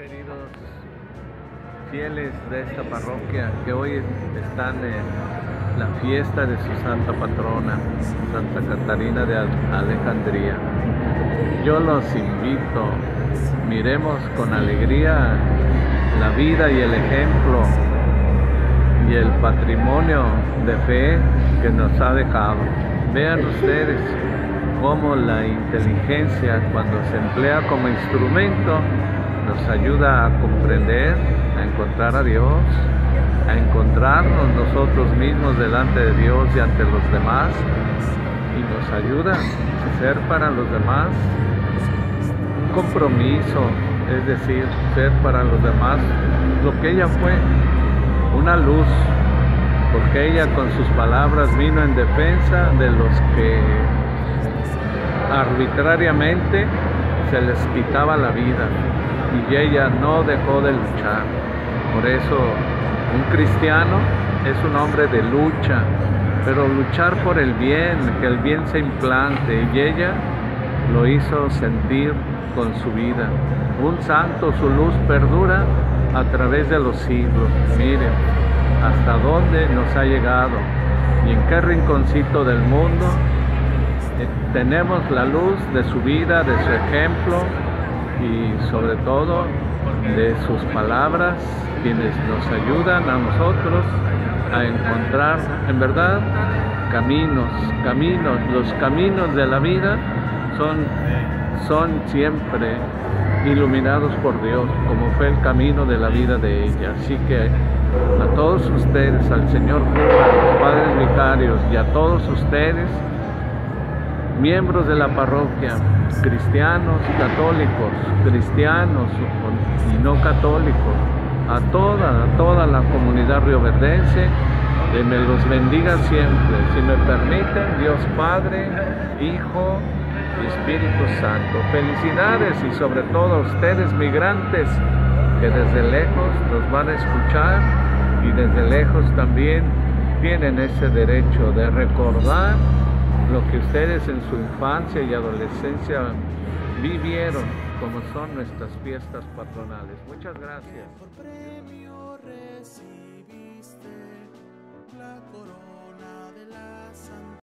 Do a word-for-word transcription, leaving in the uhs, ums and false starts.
queridos fieles de esta parroquia que hoy están en la fiesta de su santa patrona, Santa Catarina de Alejandría. Yo los invito, miremos con alegría la vida y el ejemplo y el patrimonio de fe que nos ha dejado. Vean ustedes cómo la inteligencia, cuando se emplea como instrumento, nos ayuda a comprender, a encontrar a Dios, a encontrarnos nosotros mismos delante de Dios y ante los demás, y nos ayuda a ser para los demás un compromiso, es decir, ser para los demás lo que ella fue, una luz, porque ella con sus palabras vino en defensa de los que arbitrariamente se les quitaba la vida, y ella no dejó de luchar. Por eso un cristiano es un hombre de lucha, pero luchar por el bien, que el bien se implante, y ella lo hizo sentir con su vida. Un santo, su luz perdura a través de los siglos. Miren hasta dónde nos ha llegado y en qué rinconcito del mundo eh, tenemos la luz de su vida, de su ejemplo y sobre todo de sus palabras, quienes nos ayudan a nosotros a encontrar en verdad caminos, caminos, los caminos de la vida son, son siempre iluminados por Dios, como fue el camino de la vida de ella. Así que a todos ustedes, al señor cura, a los padres vicarios y a todos ustedes, miembros de la parroquia, cristianos, católicos, cristianos y no católicos, a toda, a toda la comunidad rioverdense, que me los bendiga siempre. Si me permiten, Dios Padre, Hijo y Espíritu Santo. Felicidades y sobre todo a ustedes migrantes que desde lejos nos van a escuchar y desde lejos también tienen ese derecho de recordar lo que ustedes en su infancia y adolescencia vivieron, como son nuestras fiestas patronales. Muchas gracias. Por premio recibiste la corona de la Santa